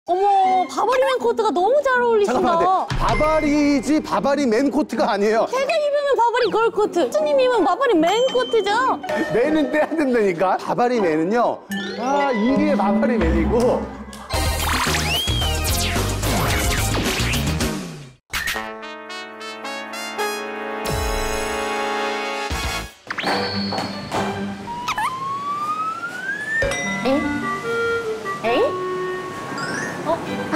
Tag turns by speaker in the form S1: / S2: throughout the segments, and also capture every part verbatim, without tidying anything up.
S1: 어머, 바바리맨 코트가 너무 잘 어울리신다.
S2: 잠깐만, 바바리지 바바리 맨 코트가 아니에요.
S1: 제가 입으면 바바리 걸 코트, 수님 입으면 바바리 맨 코트죠?
S2: 맨은 떼야 된다니까. 바바리 맨은요. 아, 이게 바바리 맨이고.
S1: 에잉? 에잉? 어?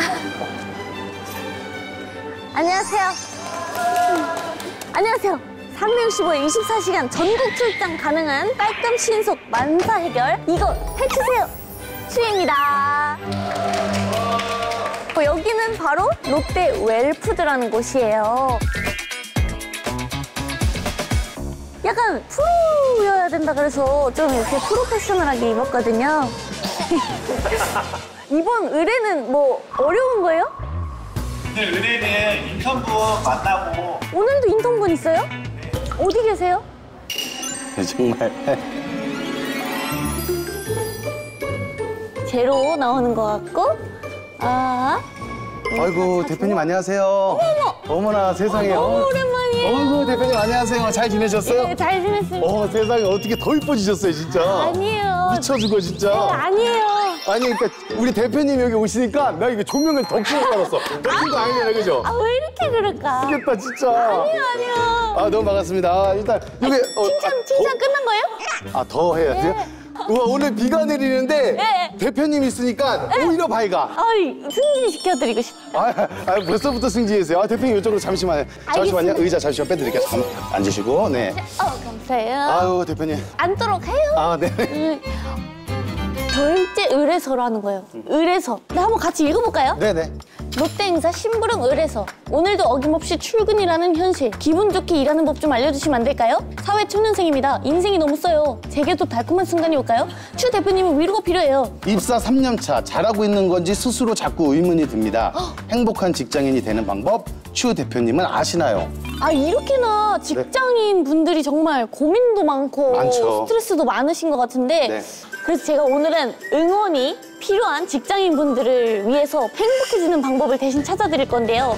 S1: 안녕하세요. 안녕하세요. 삼백육십오 일 이십사 시간 전국 출장 가능한 깔끔 신속 만사 해결 이거 해주세요. 추입니다. 어, 여기는 바로 롯데 웰푸드라는 곳이에요. 약간 프로여야 된다 그래서 좀 이렇게 프로페셔널하게 입었거든요. 이번 의뢰는 뭐 어려운 거예요?
S3: 오늘 의뢰는 인턴분 만나고.
S1: 오늘도 인턴분 있어요? 네. 어디 계세요?
S2: 정말.
S1: 제로 나오는 것 같고. 아.
S2: 아이고, 대표님 안녕하세요. 어머머. 어머나 세상에.
S1: 너무 오랜만이에요.
S2: 어이구, 대표님 안녕하세요. 잘 지내셨어요?
S1: 네, 잘 지냈습니다.
S2: 어, 세상에 어떻게 더 이뻐지셨어요, 진짜.
S1: 아니에요.
S2: 미쳐 죽어, 진짜.
S1: 네, 아니에요.
S2: 아니, 그러니까 우리 대표님 여기 오시니까 나 이거 조명을 더 켜고 받았어. 그런 거 아니잖아, 그죠?
S1: 아, 왜 이렇게 그럴까?
S2: 미치겠다, 진짜.
S1: 아니요, 아니요.
S2: 아, 너무 반갑습니다. 아, 일단 여기 어,
S1: 칭찬,
S2: 아,
S1: 칭찬 끝난 거예요?
S2: 더, 아, 더 해야 돼요?
S1: 네.
S2: 우와, 오늘 비가 내리는데
S1: 네.
S2: 대표님 있으니까 오히려 밝아.
S1: 아이, 승진시켜드리고 싶다.
S2: 아, 아, 벌써부터 승진했어요. 아, 대표님 이쪽으로 잠시만요. 잠시만요.
S1: 알겠습니다.
S2: 의자 잠시만 빼드릴게요. 잠깐 앉으시고, 네.
S1: 어, 감사해요.
S2: 아유, 대표님.
S1: 앉도록 해요.
S2: 아, 네.
S1: 음, 결제 의뢰서라는 거예요. 의뢰서. 네, 한번 같이 읽어볼까요?
S2: 네네.
S1: 롯데행사 심부름 의뢰서. 오늘도 어김없이 출근이라는 현실. 기분 좋게 일하는 법 좀 알려주시면 안 될까요? 사회 초년생입니다. 인생이 너무 써요. 제게도 달콤한 순간이 올까요? 추 대표님은 위로가 필요해요.
S2: 입사 삼 년 차 잘하고 있는 건지 스스로 자꾸 의문이 듭니다. 행복한 직장인이 되는 방법 추 대표님은 아시나요?
S1: 아, 이렇게나 직장인 분들이 정말 고민도 많고
S2: 많죠.
S1: 스트레스도 많으신 것 같은데
S2: 네.
S1: 그래서 제가 오늘은 응원이 필요한 직장인 분들을 위해서 행복해지는 방법을 대신 찾아드릴 건데요.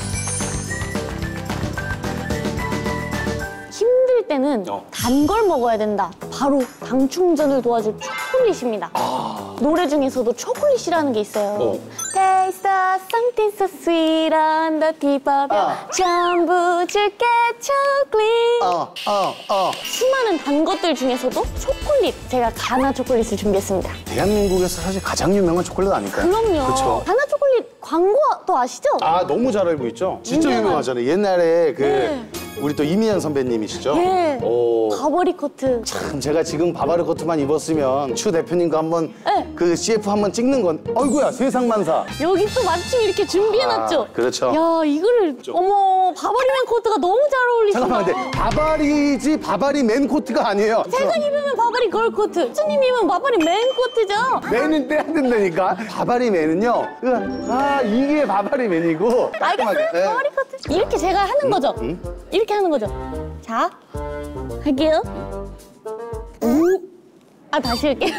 S1: 힘들 때는
S2: 어.
S1: 단 걸 먹어야 된다. 바로 당 충전을 도와줄 초콜릿입니다.
S2: 아.
S1: 노래 중에서도 초콜릿이라는 게 있어요.
S2: 어.
S1: Taste the something so sweet on the tip of your
S2: 아.
S1: 전부 줄게 초콜릿.
S2: 어, 어, 어.
S1: 수많은 단 것들 중에서도 초콜릿, 제가 가나 초콜릿을 준비했습니다.
S2: 대한민국에서 사실 가장 유명한 초콜릿 아닐까요?
S1: 그럼요.
S2: 그렇죠.
S1: 가나 초콜릿 광고도 아시죠?
S2: 아, 너무 잘 알고 있죠? 진짜
S1: 유명한.
S2: 유명하잖아요. 옛날에 그
S1: 네.
S2: 우리 또 이미연 선배님이시죠?
S1: 네.
S2: 오.
S1: 바버리 코트.
S2: 참 제가 지금 바바르 코트만 입었으면 추 대표님과 한번
S1: 네.
S2: 그 씨에프 한번 찍는 건 어이구야 세상만사.
S1: 여기 또 마침 이렇게 준비해놨죠?
S2: 아, 그렇죠.
S1: 야, 이거를 어머, 바버리맨 코트가 너무 잘 어울리신다.
S2: 잠깐만, 근데 바바리지 바바리 맨 코트가 아니에요.
S1: 제가 입으면 바바리 걸 코트, 수님 입으면 바바리 맨 코트죠?
S2: 맨은 떼야 된다니까. 바바리 맨은요. 그, 아, 이게 바바리 맨이고.
S1: 알겠어요?
S2: 네.
S1: 바바리 코트. 이렇게 제가 하는 거죠?
S2: 응?
S1: 이렇게 하는 거죠? 자, 할게요. 우. 아, 다시 할게요.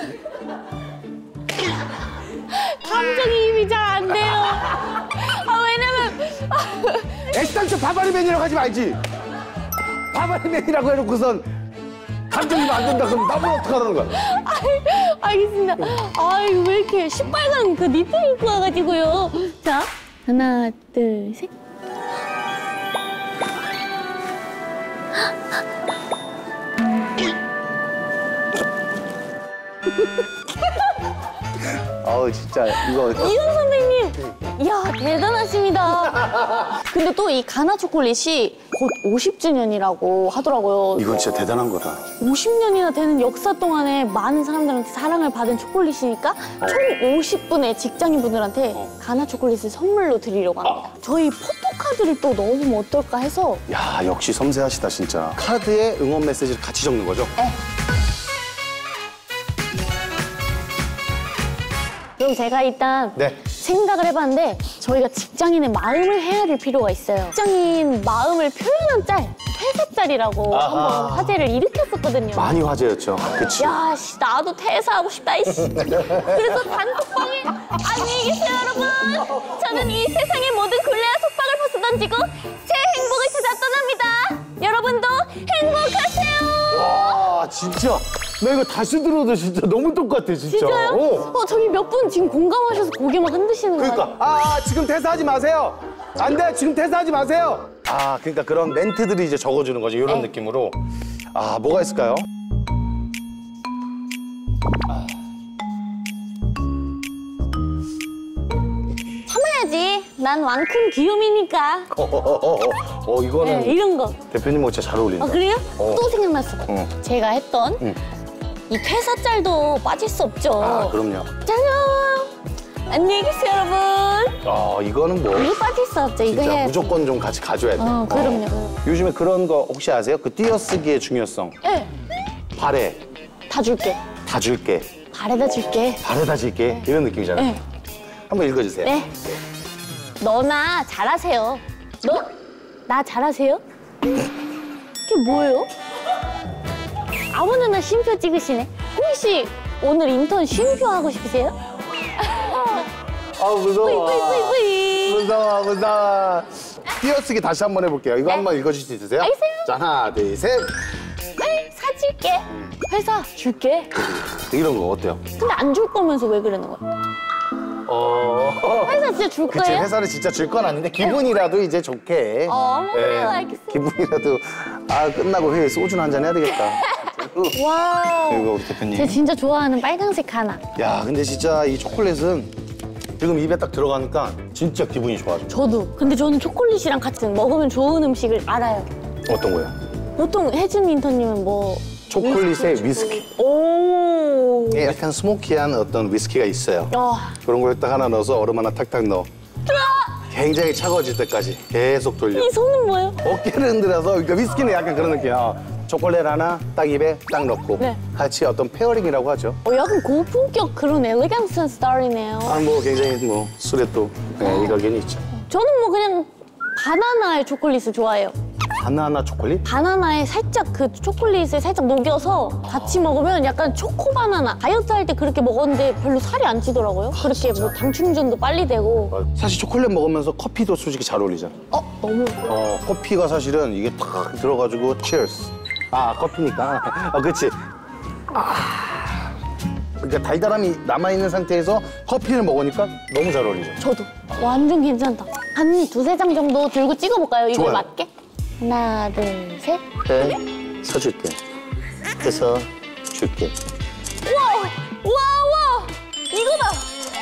S1: 감정이입이 잘 안 돼요. 아, 왜냐면.
S2: 애당초 바바리 맨이라고 하지 말지. 바바리 맨이라고 해놓고선 감정이입 안 된다 그럼 나보고 어떡하라는 거야.
S1: 아이, 알겠습니다. 아이, 왜 이렇게 시빨간 그 니트 입고 와가지고요. 자, 하나, 둘, 셋.
S2: 아우 진짜 이거.
S1: 이현 선배님, 이야, 대단하십니다. 근데 또 이 가나 초콜릿이 곧 오십 주년이라고 하더라고요.
S2: 이건 진짜 대단한 거다.
S1: 오십 년이나 되는 역사 동안에 많은 사람들한테 사랑을 받은 초콜릿이니까 총 오십 분의 직장인분들한테 가나 초콜릿을 선물로 드리려고 합니다. 저희 포토카드를 또 넣어보면 어떨까 해서.
S2: 야 역시 섬세하시다 진짜. 카드에 응원 메시지를 같이 적는 거죠?
S1: 네. 그럼 제가 일단
S2: 네.
S1: 생각을 해봤는데 저희가 직장인의 마음을 헤아릴 필요가 있어요. 직장인 마음을 표현한 짤 퇴사짤이라고
S2: 아하.
S1: 한번 화제를 일으켰었거든요.
S2: 많이 화제였죠. 그치.
S1: 야, 씨, 나도 퇴사하고 싶다, 이씨. 그래서 단톡방에 안녕히 계세요, 여러분. 저는 이 세상의 모든 굴레와 속박을 벗어던지고 제 행복을 찾아 떠납니다. 여러분도 행복하세요.
S2: 와, 진짜. 나 이거 다시 들어도 진짜 너무 똑같아, 진짜.
S1: 진짜요?
S2: 어.
S1: 어, 저기 몇 분 지금 공감하셔서 고개 막 흔드시는 거예요.
S2: 그러니까 아 지금 퇴사하지 마세요. 안 돼, 지금 퇴사하지 마세요. 아, 그러니까 그런 멘트들이 이제 적어주는 거죠. 이런
S1: 네.
S2: 느낌으로. 아, 뭐가 있을까요?
S1: 참아야지. 난 왕큰 귀요미니까.
S2: 어, 어, 어, 어, 어 이거는
S1: 네, 이런 거.
S2: 대표님하고 진짜 잘 어울린다.
S1: 아, 그래요?
S2: 어.
S1: 또 생각났어.
S2: 어.
S1: 제가 했던
S2: 응.
S1: 이 퇴사짤도 빠질 수 없죠.
S2: 아, 그럼요.
S1: 짜잔! 안녕히 계세요, 여러분.
S2: 아, 이거는 뭐
S1: 이거 빠질 수 없죠. 이거
S2: 진짜
S1: 해야지.
S2: 무조건 좀 같이 가져야 돼.
S1: 어, 그럼요.
S2: 요즘에 그런 거 혹시 아세요? 그 띄어쓰기의 중요성.
S1: 네,
S2: 발에
S1: 다 줄게.
S2: 다 줄게.
S1: 발에다 줄게.
S2: 발에다 줄게. 이런 느낌이잖아요.
S1: 네.
S2: 한번 읽어주세요.
S1: 네. 너나 잘하세요. 너, 나 잘하세요? 이게 뭐예요? 아무나 쉼표 찍으시네. 혹시 오늘 인턴 쉼표 하고 싶으세요?
S2: 아, 무서워.
S1: 뿌이, 뿌이, 뿌이.
S2: 무서워, 무서워. 띄어쓰기 다시 한번 해볼게요. 이거
S1: 네.
S2: 한번 읽어줄 수 있으세요?
S1: 알겠어요.
S2: 자, 하나, 둘, 셋.
S1: 회 사줄게. 회사 줄게.
S2: 이런 거 어때요?
S1: 근데 안 줄 거면서 왜 그러는 거야?
S2: 어.
S1: 회사 진짜 줄
S2: 그치,
S1: 거예요?
S2: 회사를 진짜 줄 건 아닌데 기분이라도 이제 좋게.
S1: 어,
S2: 예,
S1: 알겠습니다.
S2: 기분이라도 아 끝나고 회의 소주나 한잔 해야 되겠다.
S1: 와우.
S2: 이거 우리 대표님.
S1: 제가 진짜 좋아하는 빨간색 하나.
S2: 야, 근데 진짜 이 초콜릿은 지금 입에 딱 들어가니까 진짜 기분이 좋아져.
S1: 저도. 근데 저는 초콜릿이랑 같이 먹으면 좋은 음식을 알아요.
S2: 어떤 거요?
S1: 보통 혜진 인턴님은 뭐?
S2: 초콜릿에 위스키.
S1: 오.
S2: 예, 약간 스모키한 어떤 위스키가 있어요.
S1: 어.
S2: 그런 걸 딱 하나 넣어서 얼음 하나 탁탁 넣어. 굉장히 차가워질 때까지 계속 돌려.
S1: 이 손은 뭐예요?
S2: 어깨를 흔들어서, 그러니까 위스키는 약간 그런 느낌이야. 초콜릿 하나 딱 입에 딱 넣고
S1: 네.
S2: 같이 어떤 페어링이라고 하죠.
S1: 어, 약간 고품격 그런 엘레강스한 스타일이네요.
S2: 아, 뭐 굉장히 뭐 술에 또 네, 일가견이 있죠.
S1: 저는 뭐 그냥 바나나의 초콜릿을 좋아해요.
S2: 바나나 초콜릿?
S1: 바나나에 살짝 그 초콜릿을 살짝 녹여서 같이 먹으면 약간 초코 바나나. 다이어트 할 때 그렇게 먹었는데 별로 살이 안 찌더라고요. 그렇게 뭐 당 충전도 빨리 되고.
S2: 사실 초콜릿 먹으면서 커피도 솔직히 잘 어울리잖아.
S1: 어, 너무.
S2: 어, 커피가 사실은 이게 탁 들어가지고 cheers. 아, 커피니까. 어, 그치. 아. 그러니까 달달함이 남아있는 상태에서 커피를 먹으니까 너무 잘 어울리죠.
S1: 저도. 완전 괜찮다. 한 두세 장 정도 들고 찍어볼까요? 이걸
S2: 좋아요.
S1: 맞게? 하나, 둘, 셋.
S2: 해, 사줄게. 해서 줄게.
S1: 우와! 우와, 우와! 이거다!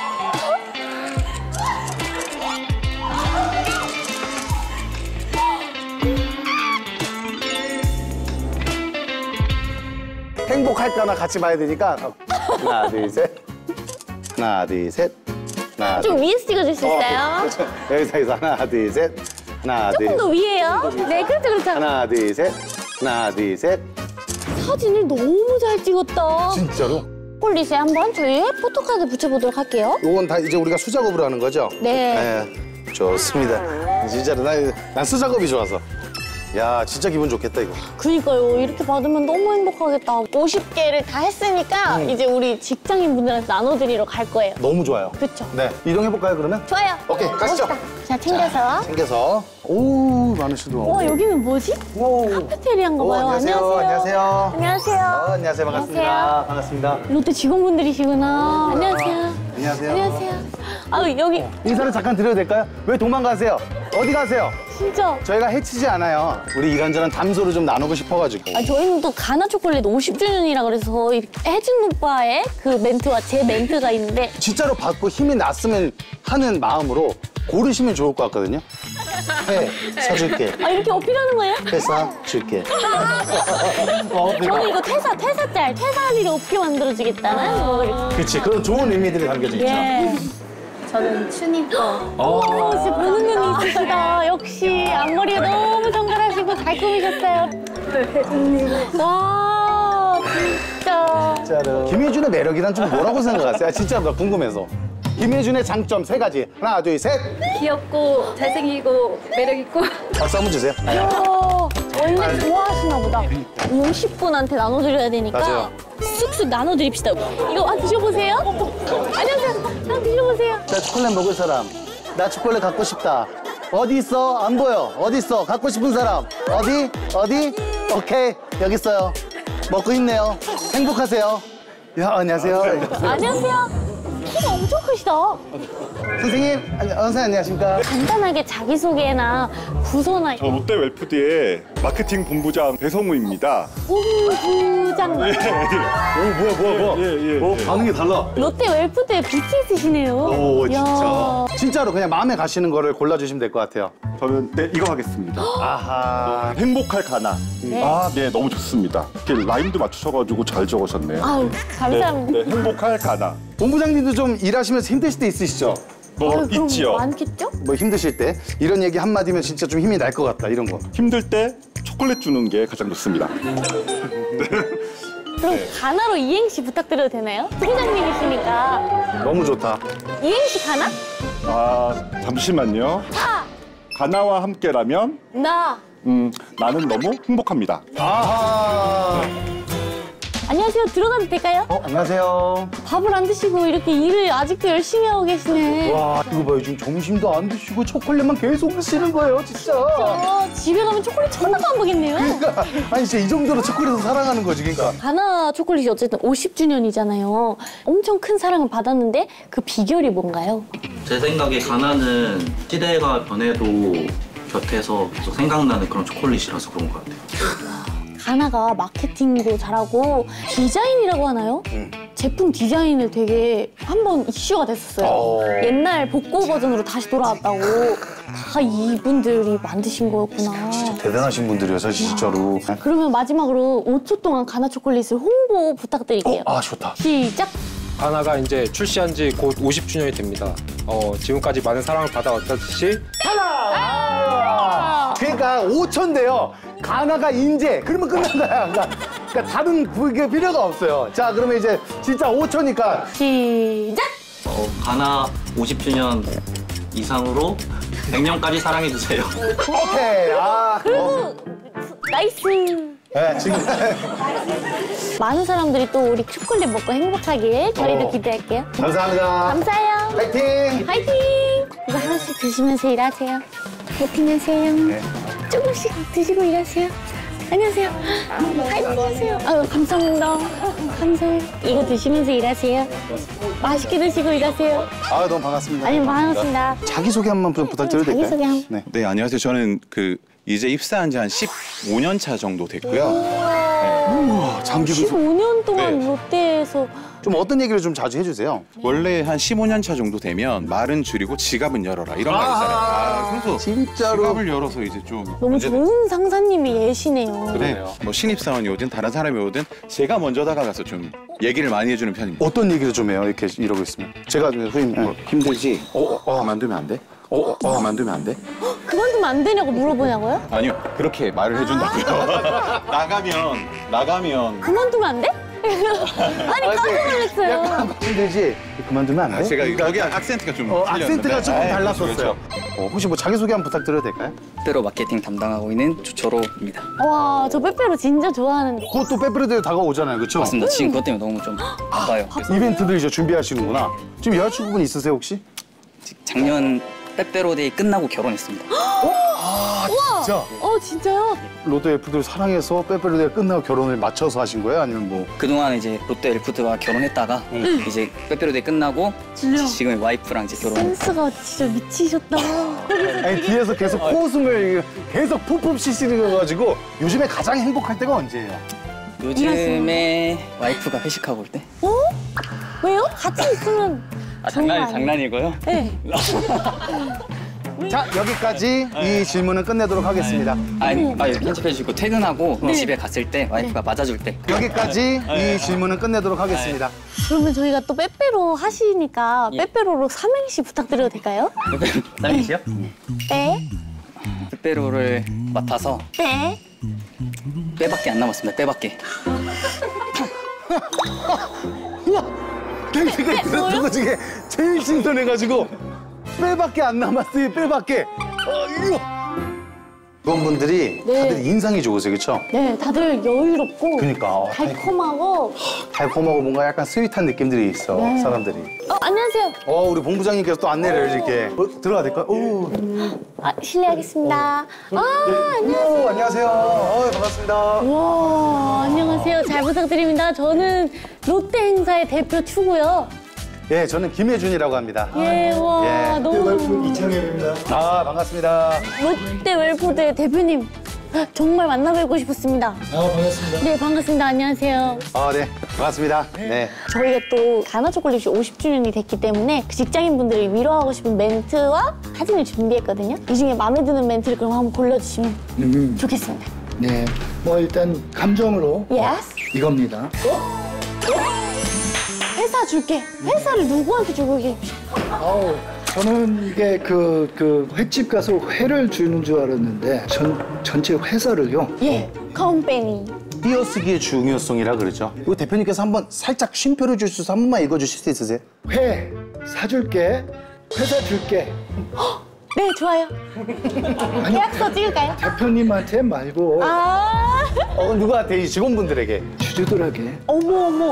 S2: 행복할까나 같이 봐야 되니까. 하나, 둘, 셋. 하나, 둘, 셋. 하나,
S1: 좀
S2: 둘.
S1: 위에서 찍어줄 수 있어요?
S2: 그렇죠. 여기서 여기서 하나, 둘, 셋. 하나, 둘.
S1: 조금 더 위에요? 네, 그렇죠, 그렇죠.
S2: 하나, 둘, 셋. 하나, 둘, 셋.
S1: 사진을 너무 잘 찍었다.
S2: 진짜로?
S1: 초콜릿에 한번 저희 포토카드 붙여보도록 할게요.
S2: 요건 다 이제 우리가 수작업으로 하는 거죠?
S1: 네.
S2: 네, 좋습니다. 진짜로 난, 난 수작업이 좋아서. 야, 진짜 기분 좋겠다 이거.
S1: 그니까요. 이렇게 받으면 너무 행복하겠다. 오십 개를 다 했으니까
S2: 음.
S1: 이제 우리 직장인분들한테 나눠드리러 갈 거예요.
S2: 너무 좋아요.
S1: 그쵸?
S2: 네, 이동해볼까요 그러면?
S1: 좋아요.
S2: 오케이, 가시죠.
S1: 멋있다. 자, 챙겨서.
S2: 챙겨서. 오, 많으시도.
S1: 와, 여기는 뭐지?
S2: 오.
S1: 카페테리아인가
S2: 오,
S1: 봐요.
S2: 안녕하세요. 안녕하세요.
S1: 안녕하세요.
S2: 어, 안녕하세요. 반갑습니다. 반갑습니다.
S1: 롯데 직원분들이시구나. 안녕하세요.
S2: 안녕하세요.
S1: 안녕하세요. 아, 여기
S2: 인사를 잠깐 드려도 될까요? 왜 도망가세요? 어디 가세요?
S1: 진짜.
S2: 저희가 해치지 않아요. 우리 이런저런 담소를 좀 나누고 싶어가지고.
S1: 아, 저희는 또 가나 초콜릿 오십 주년이라 그래서 이렇게 혜진 오빠의 그 멘트와 제 멘트가 있는데
S2: 진짜로 받고 힘이 났으면 하는 마음으로 고르시면 좋을 것 같거든요. 해, 사줄게.
S1: 아, 이렇게 어필하는 거예요?
S2: 회사 줄게. 어,
S1: 저는 이거 퇴사, 퇴사짤, 퇴사비를 없게 만들어주겠다는 뭐 이렇게.
S2: 그렇지, 그런 좋은 의미들이 담겨져 있죠.
S1: 예.
S4: 저는 튜닝거.
S1: 오, 진짜 보는 눈이 있으시다. 역시 앞머리가 너무 정갈하시고 잘 꾸미셨어요. 와, 진짜.
S2: 진짜로. 김혜준의 매력이란 좀 뭐라고 생각하세요? 아, 진짜 나 궁금해서. 김혜준의 장점 세 가지. 하나, 둘, 셋.
S4: 귀엽고 잘생기고 매력있고.
S2: 박수 한번 주세요.
S1: 와, 원래 좋아하시나 보다. 오십 분한테 나눠드려야 되니까
S2: 맞아요.
S1: 쑥쑥 나눠드립시다. 이거 아, 드셔보세요. 안녕하세요. 한번 드셔보세요.
S2: 나 초콜릿 먹을 사람. 나 초콜릿 갖고 싶다. 어디 있어? 안 보여. 어디 있어? 갖고 싶은 사람. 어디? 어디? 오케이. 여기 있어요. 먹고 있네요. 행복하세요. 야, 안녕하세요.
S1: 안녕하세요. 키가 엄청 크시다.
S2: 선생님, 아니, 선생님 안녕하십니까?
S1: 간단하게 자기소개나 부서나
S5: 저 롯데 웰푸드의 마케팅 본부장 배성우입니다.
S1: 본부장.
S2: 오, 뭐야, 뭐야, 뭐야.
S5: 예, 예,
S2: 오,
S5: 예.
S2: 반응이 달라.
S1: 롯데 웰푸드의 비티에스시네요.
S2: 오, 진짜.
S1: 야.
S2: 진짜로 그냥 마음에 가시는 거를 골라주시면 될 것 같아요.
S5: 저는 네 이거 하겠습니다.
S2: 아하.
S5: 행복할 가나.
S1: 네.
S5: 아, 네 너무 좋습니다. 이렇게 라임도 맞추셔가지고 잘 적으셨네요.
S1: 아유, 감사합니다.
S5: 네, 네, 행복할 가나.
S2: 본부장님도 좀 일하시면서 힘드실 때 있으시죠?
S5: 뭐
S1: 아유, 그럼
S5: 있지요.
S1: 많겠죠?
S2: 뭐 힘드실 때 이런 얘기 한마디면 진짜 좀 힘이 날 것 같다, 이런 거.
S5: 힘들 때 초콜릿 주는 게 가장 좋습니다.
S1: 그럼 가나로 이행시 부탁드려도 되나요? 부장님이시니까
S2: 너무 좋다.
S1: 이행시 가나?
S5: 아, 잠시만요.
S1: 아,
S5: 가나와 함께라면
S1: 나.
S5: 음, 나는 너무 행복합니다.
S2: 아하.
S1: 안녕하세요. 들어가도 될까요?
S2: 어, 안녕하세요.
S1: 밥을 안 드시고 이렇게 일을 아직도 열심히 하고 계시네.
S2: 와, 이거 봐요. 지금 점심도 안 드시고 초콜릿만 계속 드시는 거예요, 진짜.
S1: 어, 집에 가면 초콜릿 천원도 안 먹겠네요.
S2: 그러니까, 아니, 진짜 이 정도로 초콜릿을 사랑하는 거지, 그러니까.
S1: 가나 초콜릿이 어쨌든 오십 주년이잖아요. 엄청 큰 사랑을 받았는데 그 비결이 뭔가요?
S6: 제 생각에 가나는 시대가 변해도 곁에서 계속 생각나는 그런 초콜릿이라서 그런 것 같아요.
S1: 가나가 마케팅도 잘하고 디자인이라고 하나요?
S2: 응.
S1: 제품 디자인을 되게 한번 이슈가 됐었어요.
S2: 어.
S1: 옛날 복고 버전으로 다시 돌아왔다고. 다 이분들이 만드신 거였구나.
S2: 대단하신 분들이어서, 진짜로.
S1: 그러면 마지막으로 오 초 동안 가나 초콜릿을 홍보 부탁드릴게요.
S2: 아, 좋다.
S1: 시작!
S7: 가나가 이제 출시한 지 곧 오십 주년이 됩니다. 어, 지금까지 많은 사랑을 받아왔듯이
S2: 하나! 그러니까 오천대요. 가나가 인재. 그러면 끝난 거야. 그러니까, 그러니까 다른 그게 필요가 없어요. 자, 그러면 이제 진짜 오천이니까.
S1: 시작!
S6: 어, 가나 오십 주년 이상으로 백 년까지 사랑해주세요.
S2: 오케이. 아. 어.
S1: 나이스!
S2: 네, 지금.
S1: 많은 사람들이 또 우리 초콜릿 먹고 행복하길 저희도
S2: 어.
S1: 기대할게요.
S2: 감사합니다.
S1: 감사해요.
S2: 파이팅!
S1: 화이팅! 이거 하나씩 드시면서 일하세요. 파이팅 하세요.
S2: 네.
S1: 조금씩 드시고 일하세요. 안녕하세요. 파이팅 하세요. 아유, 감사합니다. 감사해요. 이거 드시면서 일하세요. 맛있게 드시고 일하세요.
S2: 아, 너무 반갑습니다.
S1: 아니, 반갑습니다.
S2: 자기소개 한 번 부탁드려도 될까요?
S1: 자기소개 한
S2: 네.
S8: 네, 안녕하세요. 저는 그 이제 입사한 지 한 십오 년 차 정도 됐고요.
S2: 우와, 장기도
S1: 십오 년 동안
S8: 네.
S1: 롯데에서
S2: 좀 어떤 얘기를 좀 자주 해주세요.
S8: 원래 한 십오 년 차 정도 되면 말은 줄이고 지갑은 열어라 이런 말이 있잖아요. 아, 그래서
S2: 진짜로.
S8: 지갑을 열어서 이제 좀
S1: 너무
S8: 문제-
S1: 좋은 상사님이 예시네요.
S8: 네, 뭐 신입사원이 오든 다른 사람이 오든 제가 먼저 다가가서 좀 얘기를 많이 해주는 편입니다.
S2: 어떤 얘기를 좀 해요, 이렇게 이러고 있으면. 제가 후임, 뭐,
S8: 힘들지? 어, 어, 그만두면 안 돼? 어, 어, 어, 그만두면 안 돼?
S1: 그만두면 안 되냐고 물어보냐고요?
S8: 아니요, 그렇게 말을 해준다고요. 나가면, 나가면.
S1: 그만두면 안 돼? 아니, 깜짝 놀랐어요.
S2: 약간 힘들지? 그만두면 안 돼?
S8: 아, 제가 여기 악센트가 좀
S2: 어,
S8: 틀렸는데.
S2: 악센트가 조금
S8: 아이,
S2: 달랐었어요.
S8: 그렇죠.
S2: 어, 혹시 뭐 자기소개 한번 부탁드려도 될까요?
S9: 빼빼로 마케팅 담당하고 있는 조철호입니다.
S1: 와, 저 빼빼로 진짜 좋아하는데.
S2: 곧 또 빼빼로들 다가오잖아요, 그렇죠?
S9: 맞습니다. 지금 그것 때문에 너무 좀 바빠요. 그래서
S2: 이벤트들 이제 준비하시는구나. 지금 여자친구분 있으세요, 혹시?
S9: 작년 빼빼로데이 끝나고 결혼했습니다.
S2: 진짜?
S1: 어, 진짜요?
S2: 롯데 엘프들 사랑해서 빼빼로데이 끝나고 결혼을 맞춰서 하신 거예요? 아니면 뭐?
S9: 그동안 이제 롯데 엘프드와 결혼했다가 이제 빼빼로데이 끝나고 지금의 와이프랑 이제 결혼.
S1: 센스가 진짜 미치셨다.
S2: 아니, 뒤에서 계속 코웃음을 계속 푹푹 쉬시는 거 가지고 요즘에 가장 행복할 때가 언제예요?
S9: 요즘에 와이프가 회식하고 올 때.
S1: 어? 왜요? 같이 있으면
S9: 아,
S1: 좋은 거
S9: 장난
S1: 아니에요?
S9: 장난이고요.
S1: 네.
S2: 자, 여기까지 이 질문은 끝내도록 하겠습니다.
S9: 아니, 아, 편집해 주시고 퇴근하고 집에 갔을 때 와이프가 맞아줄 때.
S2: 여기까지 이 질문은 끝내도록 하겠습니다.
S1: 그러면 저희가 또 빼빼로 하시니까 빼빼로로 삼행시 부탁드려도 될까요?
S9: 빼빼로 쌀이시요?
S1: 빼,
S9: 빼빼로를 맡아서
S1: 빼.
S9: 빼밖에 안 남았습니다. 빼밖에.
S2: 우와! 내가 들었던 것 중에 제일 신선해가지고 빼밖에 안 남았어요, 빼밖에. 어, 이거. 직원분들이
S1: 네.
S2: 다들 인상이 좋으세요, 그렇죠?
S1: 네, 다들 여유롭고
S2: 그러니까 어,
S1: 달콤하고.
S2: 달콤하고 뭔가 약간 스윗한 느낌들이 있어,
S1: 네.
S2: 사람들이.
S1: 어, 안녕하세요.
S2: 어, 우리 본부장님께서 또 안내를 이렇게 어, 들어가야 될까요? 오,
S1: 아, 실례하겠습니다. 아, 안녕하세요.
S2: 오, 안녕하세요. 어, 반갑습니다.
S1: 와, 안녕하세요. 잘 부탁드립니다. 저는 롯데 행사의 대표 추고요.
S2: 예, 저는 김혜준이라고 합니다.
S1: 예, 와,
S2: 예.
S1: 너무.
S3: 이창엽입니다.
S2: 아, 반갑습니다.
S1: 롯데 웰푸드의 대표님. 정말 만나뵙고 싶었습니다.
S3: 아, 반갑습니다.
S1: 네, 반갑습니다. 안녕하세요.
S2: 아, 네, 반갑습니다. 네.
S1: 저희가 또 가나 초콜릿이 오십 주년이 됐기 때문에 그 직장인분들이 위로하고 싶은 멘트와 사진을 준비했거든요. 이 중에 마음에 드는 멘트를 그럼 한번 골라주시면
S10: 음,
S1: 좋겠습니다.
S10: 네, 뭐 일단 감정으로
S1: Yes.
S10: 이겁니다.
S1: 회사 줄게. 회사를 누구한테 주고 계십시오?
S10: 아우, 저는 이게 그, 그 횟집 가서 회를 주는 줄 알았는데 전, 전체 회사를요.
S1: 예, 컴퍼니.
S2: 띄어쓰기의 중요성이라 그러죠. 우리 대표님께서 한번 살짝 쉼표를 줄 수 있어서 한 번만 읽어주실 수 있으세요?
S10: 회 사줄게, 회사 줄게.
S1: 네, 좋아요. 계약서 찍을까요?
S10: 대표님한테 말고
S1: 아,
S2: 어, 누구한테? 이 직원분들에게.
S10: 주주들에게.
S1: 어머, 어머.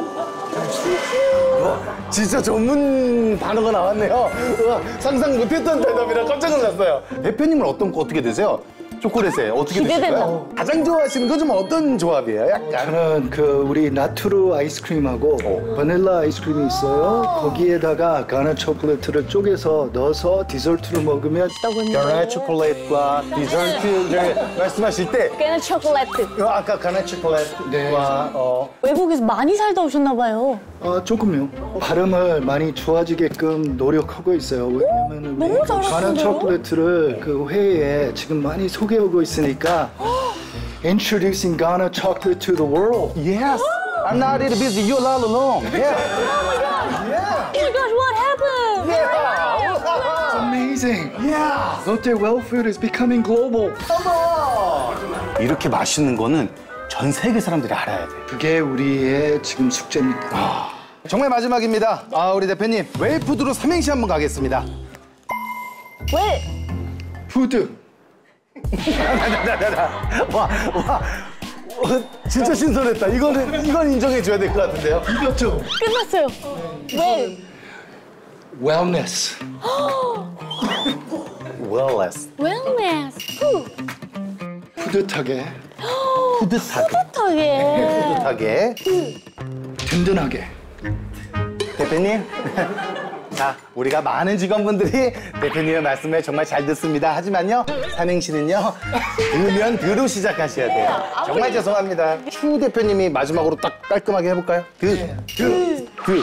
S2: 진짜 전문 단어가 나왔네요. 우와, 상상 못했던 대답이라 깜짝 놀랐어요. 대표님은 어떤 거 어떻게 드세요? 초콜릿에 어떻게
S1: 기대된다.
S2: 드실까요? 가장 좋아하시는 건 좀 어떤 조합이에요? 약간.
S10: 저는 그 우리 나트루 아이스크림하고 바닐라 아이스크림이 있어요. 거기에다가 가나 초콜릿을 쪼개서 넣어서 디저트로 먹으면
S2: 가나 초콜릿과 디저트를 말씀하실 때
S1: 꽤나 초콜릿.
S2: 어, 아까 가나 초콜릿과
S10: 네.
S2: 어,
S1: 외국에서 많이 살다 오셨나 봐요.
S10: 아, 조금요. 발음을 많이 좋아지게끔 노력하고 있어요. 왜냐면 우리
S1: 너무
S10: 그
S1: 잘하시는데요?
S10: 가나 초콜릿을 그 회에 지금 많이 소개하고 있으니까 Introducing Ghana chocolate to the world.
S2: Yes, I'm not here to visit you all alone. Yeah.
S1: Oh my gosh, what happened?
S10: It's amazing.
S2: Yeah.
S10: Lotte Well Food is becoming global.
S2: 이렇게 맛있는 거는 전 세계 사람들이 알아야 돼.
S10: 그게 우리의 지금 숙제입니다.
S2: 정말 마지막입니다. 아, 우리 대표님 웰푸드로 삼행시 한번 가겠습니다.
S1: 왜?
S10: 푸드.
S2: 와, 와, 어, 진짜 신선했다. 이거는 이건 인정해 줘야 될 것 같은데요.
S10: 이겼죠?
S1: 끝났어요. 왜?
S10: Wellness.
S2: Wellness.
S1: 웰네스. 후.
S10: 뿌듯하게.
S2: 뿌듯하게.
S1: 뿌듯하게.
S2: 뿌듯하게.
S10: 든든하게.
S2: 대표님. 자, 우리가 많은 직원분들이 대표님의 말씀을 정말 잘 듣습니다. 하지만요, 삼행시는요, 들으면 들으 시작하셔야 돼요. 정말 죄송합니다. 추 대표님이 마지막으로 딱 깔끔하게 해볼까요? 드, 드, 드.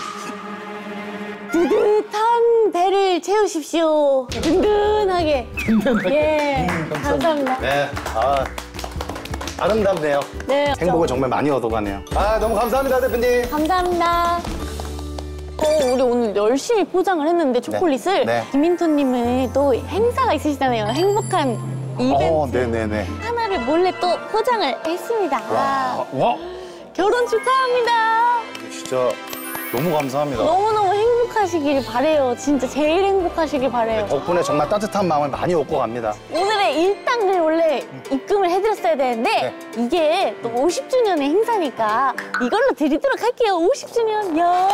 S1: 뿌듯한 배를 채우십시오. 든든하게.
S10: 든든하게.
S1: 예, 감사합니다.
S2: 네, 아, 아름답네요.
S1: 네,
S2: 행복을 정말 많이 얻어가네요. 아, 너무 감사합니다, 대표님.
S1: 감사합니다. 어, 우리 오늘 열심히 포장을 했는데 초콜릿을
S2: 네.
S1: 김인토님은 또 행사가 있으시잖아요. 행복한 이벤트
S2: 어, 네네네.
S1: 하나를 몰래 또 포장을 했습니다.
S2: 와, 와,
S1: 결혼 축하합니다.
S2: 진짜 너무 감사합니다.
S1: 너무너무 행복하시길 바래요. 진짜 제일 행복하시길 바래요.
S2: 덕분에 정말 따뜻한 마음을 많이 얻고 갑니다.
S1: 오늘의 일당을 원래 입금을 해드렸어야 되는데 이게 또 오십 주년의 행사니까 이걸로 드리도록 할게요. 오십 주년. 야.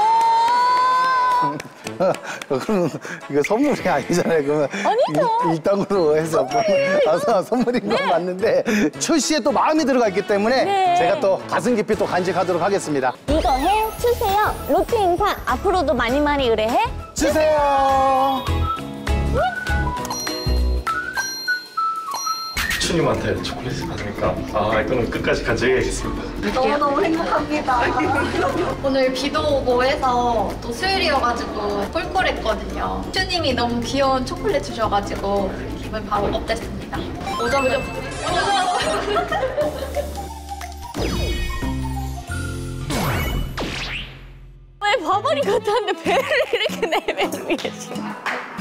S2: 그럼 이거 선물이 아니잖아요. 그러면
S1: 아니죠.
S2: 일- 일당으로 해서 아서 선물인 건
S1: 네.
S2: 맞는데 출 씨에 또 마음이 들어가 있기 때문에
S1: 네.
S2: 제가 또 가슴 깊이 또 간직하도록 하겠습니다.
S1: 이거 해 주세요. 롯데 행사 앞으로도 많이 많이 의뢰해.
S2: 주세요.
S11: 추님한테 초콜릿을 받으니까 아 이거는 끝까지 간직해야겠습니다.
S4: 너무너무 행복합니다. 오늘 비도 오고 해서 또 수요일이어가지고 꿀꿀했거든요. 슈님이 너무 귀여운 초콜릿 주셔가지고 기분 바로 업됐습니다. 오자마자
S1: 왜 바바리 같았는데 배를 이렇게 내밀고 계시나?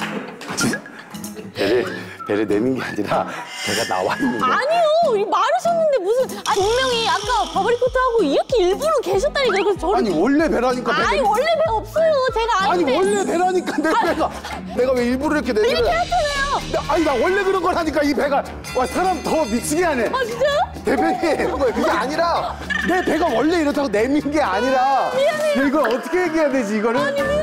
S2: 배를 배를 내민 게 아니라 배가 나와 있는 거.
S1: 아니요, 이 마르셨는데 무슨 아, 분명히 아까 바바리 코트하고 이렇게 일부러 계셨다니까. 그래서 저를
S2: 아니 원래 배라니까.
S1: 아니
S2: 배가...
S1: 원래 배 없어요. 제가
S2: 아니
S1: 아는데.
S2: 원래 배라니까 내 배가 내가 왜 일부러 이렇게 내밀어?
S1: 이렇게 하잖아요.
S2: 나, 아니 나 원래 그런 걸 하니까 이 배가 와 사람 더 미치게 하네.
S1: 아 진짜요?
S2: 대표님 그게 아니라 내 배가 원래 이렇다고 내민 게 아니라
S1: 미안해요.
S2: 이걸 어떻게 얘기해야 되지 이거는?
S1: 아니